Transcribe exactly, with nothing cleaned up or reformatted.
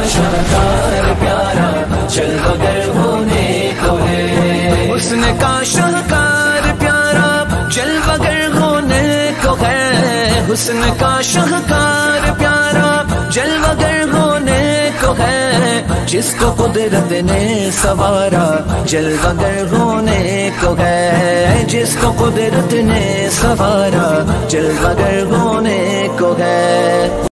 शाहकार प्यारा जलवागर होने को है। हुस्न का शाहकार प्यारा जलवागर होने को है। हुस्न का शाहकार प्यारा जलवागर होने को है। जिसको कुदरत ने सवारा जलवागर होने को है। जिसको कुदरत ने सवारा जलवागर होने को है।